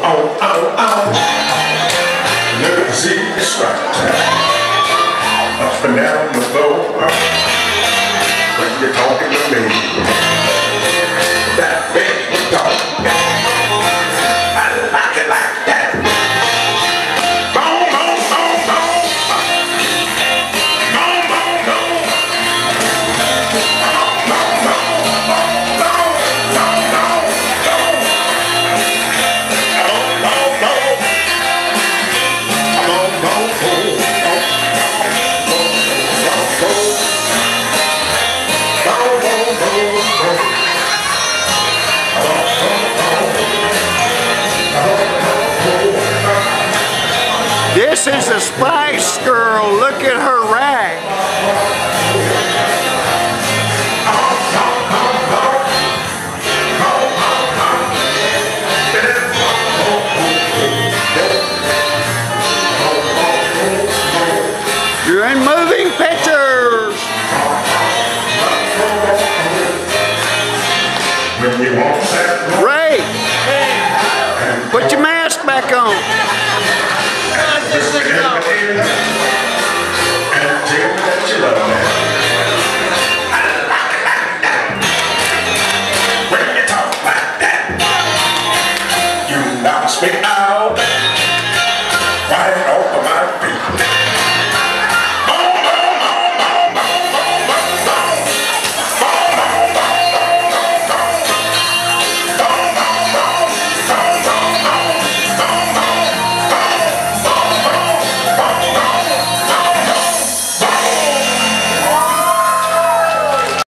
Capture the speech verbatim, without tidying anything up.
oh, oh, oh. Look and see the stripes up and down the floor. When you're talking to me, that big talk, I like it like that. Boom, boom, boom, boom. Boom, boom, boom. Boom, boom, boom. Boom, boom, boom, boom. Boom, boom, boom. Boom, boom, boom. This is a Spice Girl. Look at her rag. You're in moving pictures. Ray, put your mask back on. And tell me that you love me.